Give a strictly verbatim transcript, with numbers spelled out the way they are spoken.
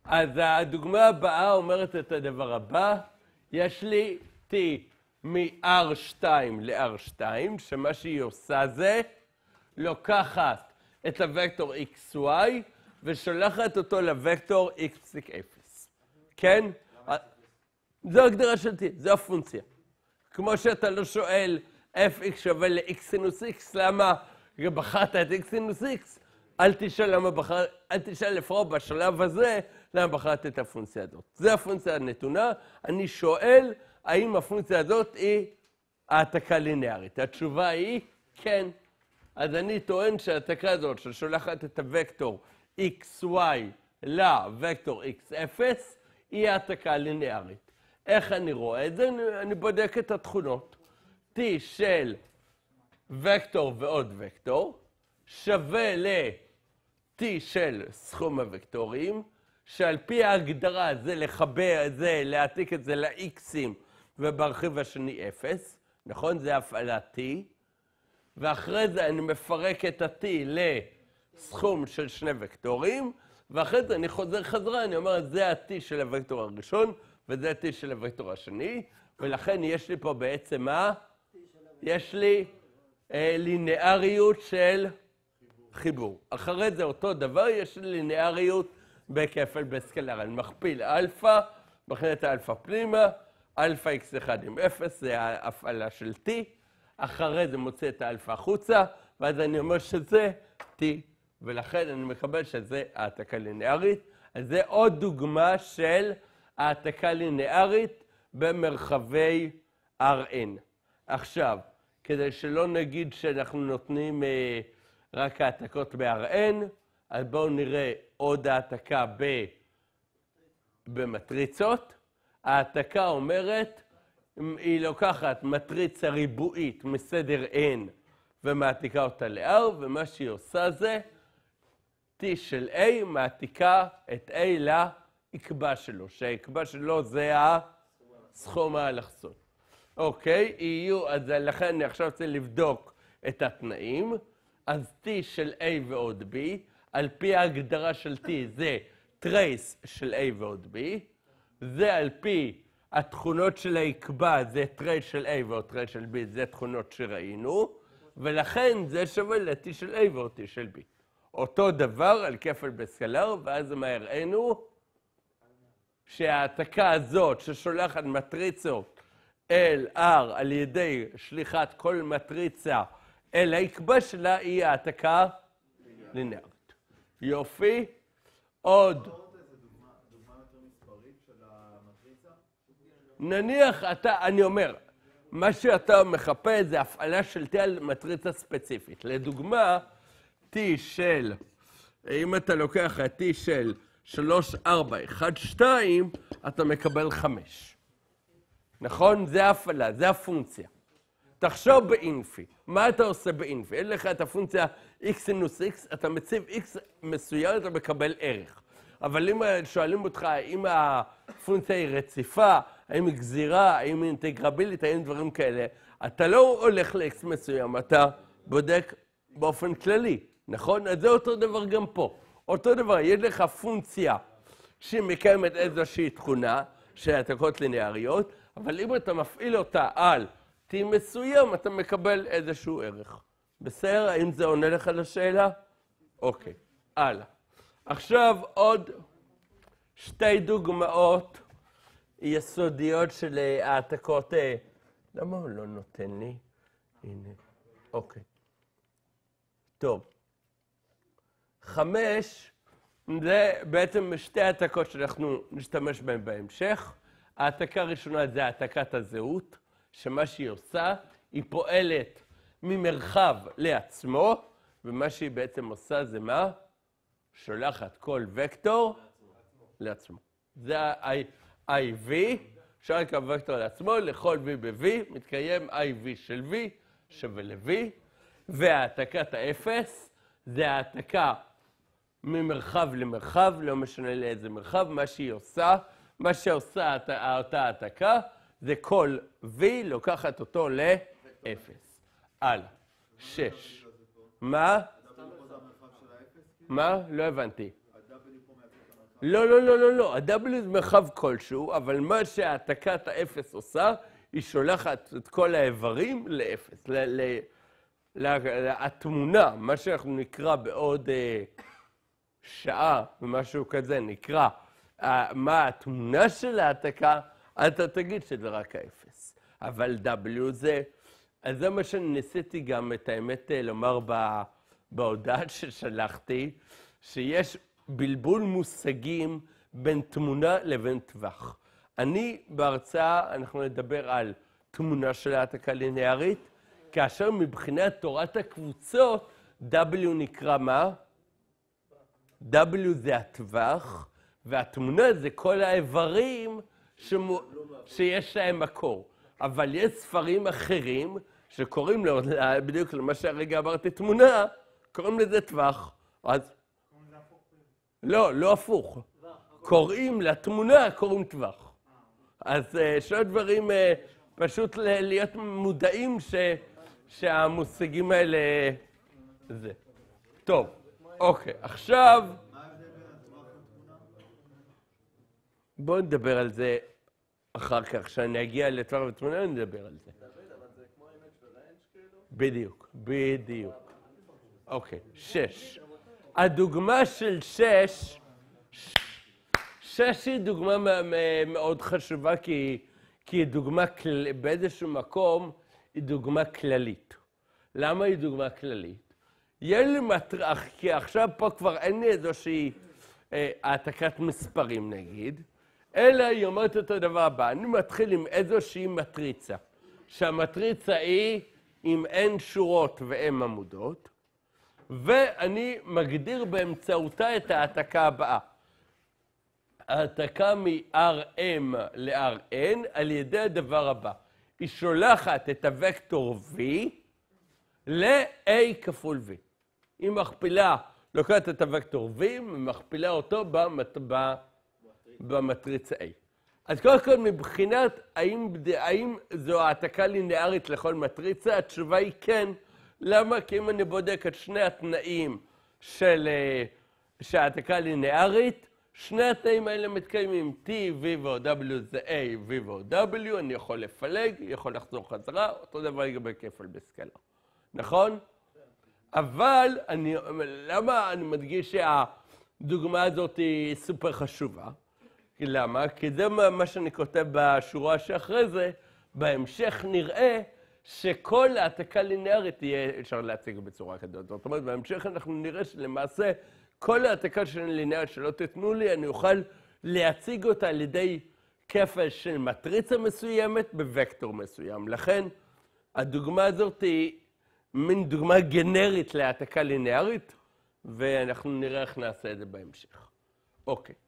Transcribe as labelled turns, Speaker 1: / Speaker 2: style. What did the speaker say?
Speaker 1: אז הדוגמה הבאה אומרת את הדבר הבא, יש לי T מ-R שתיים ל-R שתיים, שמה שהיא עושה זה לוקחת את הוקטור אקס וואי ושולחת אותו לוקטור x פסיק אפס. כן? זו הגדרה של T, זו הפונקציה. כמו שאתה לא שואל fx שווה ל-x סינוס x, למה בחרת את x סינוס x? אל תשאל למה בחרת, אל תשאל לפחות בשלב הזה למה בחרת את הפונקציה הזאת. זו הפונקציה הנתונה, אני שואל האם הפונקציה הזאת היא העתקה ליניארית. התשובה היא כן. אז אני טוען שההעתקה הזאת ששולחת את הוקטור אקס וואי לוקטור אקס אפס היא העתקה ליניארית. איך אני רואה את זה? אני, אני בודק את התכונות. T של וקטור ועוד וקטור שווה ל-T של סכום הוקטורים, שעל פי ההגדרה זה לחבר את זה, להעתיק את זה ל-X'ים וברכיב השני אפס, נכון? זה הפעלה T. ואחרי זה אני מפרק את ה-T לסכום של שני וקטורים, ואחרי זה אני חוזר חזרה, אני אומר, זה ה-T של הוקטור הראשון, וזה ה-T של הוקטור השני, ולכן יש לי פה בעצם מה? יש לי אה, ליניאריות של חיבור. אחרי זה אותו דבר, יש לי ליניאריות בכפל בסקלר. אני מכפיל אלפא, מכניס את האלפא פנימה, אלפא אקס אחד עם אפס, זה ההפעלה של T. אחרי זה מוצא את האלפא החוצה, ואז אני אומר שזה T, ולכן אני מקבל שזה העתקה ליניארית. אז זה עוד דוגמה של העתקה ליניארית במרחבי אר אן. עכשיו, כדי שלא נגיד שאנחנו נותנים אה, רק העתקות ב-אר אן, אז בואו נראה עוד העתקה ב... במטריצות. העתקה אומרת, היא לוקחת מטריצה ריבועית מסדר N ומעתיקה אותה ל-R, ומה שהיא עושה זה T של A מעתיקה את A להקבע שלו, שההקבע שלו זה הסכום האלכסון. אוקיי, יהיו, אז לכן אני עכשיו רוצה לבדוק את התנאים. אז T של A ועוד B, על פי ההגדרה של T זה טרייס של A ועוד B, זה על פי התכונות של ההקבע, זה טרייס של A ועוד טרייס של B, זה תכונות שראינו, ולכן זה שווה ל-T של A ועוד T של B. אותו דבר על כפל בסקלר, ואז מה הראינו? שההעתקה הזאת ששולחת מטריצות אל R על ידי שליחת כל מטריצה אל ההקבע שלה היא העתקה ליניארית. יופי. עוד. נניח אתה, אני אומר, מה שאתה מחפש זה הפעלה של T על מטריצה ספציפית. לדוגמה, T של, אם אתה לוקח את T של שלוש, ארבע, אחת, שתיים, אתה מקבל חמש. נכון? זה ההפעלה, זה הפונקציה. תחשוב באינפי. מה אתה עושה באינפי? אין לך את הפונקציה x סינוס x, אתה מציב x מסוים, אתה מקבל ערך. אבל אם שואלים אותך, האם הפונקציה היא רציפה, האם היא גזירה, האם היא אינטגרבילית, האם דברים כאלה, אתה לא הולך ל-x מסוים, אתה בודק באופן כללי, נכון? אז זה אותו דבר גם פה. אותו דבר, יש לך פונקציה שמקיימת איזושהי תכונה של העתקות ליניאריות, אבל אם אתה מפעיל אותה על T מסוים, אתה מקבל איזשהו ערך. בסדר? האם זה עונה לך לשאלה? אוקיי, הלאה. עכשיו עוד שתי דוגמאות יסודיות של העתקות. למה הוא לא נותן לי? הנה, אוקיי. טוב. חמש, זה בעצם שתי העתקות שאנחנו נשתמש בהן בהמשך. העתקה הראשונה זה העתקת הזהות, שמה שהיא עושה, היא פועלת ממרחב לעצמו, ומה שהיא בעצם עושה זה מה? שולחת כל וקטור לעצמו. זה ה-I V, שולחת כל וקטור לעצמו, לכל V ב-V, מתקיים I V של V שווה ל-V, והעתקת האפס זה העתקה ממרחב למרחב, לא משנה לאיזה מרחב, מה שהיא עושה, מה שעושה אותה העתקה, זה כל V לוקחת אותו ל-אפס. הלאה. שש. מה? מה? לא הבנתי. לא, לא, לא, לא, לא. ה-W זה מרחב כלשהו, אבל מה שהעתקת האפס עושה, היא שולחת את כל האיברים לאפס. התמונה, מה שאנחנו נקרא בעוד שעה, ומשהו כזה, נקרא מה התמונה של העתקה, אתה תגיד שזה רק האפס. אבל W זה, אז זה מה שניסיתי גם את האמת לומר בהודעה ששלחתי, שיש בלבול מושגים בין תמונה לבין טווח. אני בהרצאה, אנחנו נדבר על תמונה של העתקה ליניארית, כאשר מבחינת תורת הקבוצות, W נקרא מה? W זה הטווח, והתמונה זה כל האיברים שמו... שיש להם מקור. אבל יש ספרים אחרים שקוראים לו, בדיוק למה שהרגע אמרתי תמונה, קוראים לזה טווח. אז... לא, לא הפוך. קוראים לתמונה, קוראים טווח. אז שני דברים פשוט להיות מודעים ש... שהמושגים האלה זה. טוב, אוקיי, עכשיו... בואו נדבר על זה אחר כך, כשאני אגיע לטווח ותמונה, נדבר על זה. בדיוק, בדיוק. אוקיי, שש. הדוגמה של שש, שש היא דוגמה מאוד חשובה, כי היא דוגמה, באיזשהו מקום, היא דוגמה כללית. למה היא דוגמה כללית? יהיה לי מטרח, כי עכשיו פה כבר אין לי איזושהי העתקת מספרים נגיד, אלא היא אומרת את הדבר הבא, אני מתחיל עם איזושהי מטריצה, שהמטריצה היא עם n שורות ו-m עמודות, ואני מגדיר באמצעותה את העתקה הבאה. העתקה מ-Rm ל-Rn על ידי הדבר הבא. היא שולחת את הוקטור V ל-A כפול V. היא מכפילה, לוקחת את הוקטור V ומכפילה אותו במת... במטריצה A. אז קודם כל מבחינת האם, האם זו העתקה ליניארית לכל מטריצה, התשובה היא כן. למה? כי אם אני בודק את שני התנאים של העתקה ליניארית, שני התנאים האלה מתקיימים. T, V ו-W זה A, V ו-W, אני יכול לפלג, יכול לחזור חזרה, אותו דבר לגבי כפל בסקלר. נכון? אבל אני, למה אני מדגיש שהדוגמה הזאת היא סופר חשובה? למה? כי זה מה שאני כותב בשורה שאחרי זה, בהמשך נראה שכל העתקה ליניארית תהיה אפשר להציג בצורה כזאת. זאת אומרת, בהמשך אנחנו נראה שלמעשה כל העתקה של ליניארית שלא תתנו לי, אני אוכל להציג אותה על ידי כפל של מטריצה מסוימת בווקטור מסוים. לכן הדוגמה הזאת היא מין דוגמה גנרית להעתקה ליניארית, ואנחנו נראה איך נעשה את זה בהמשך. אוקיי.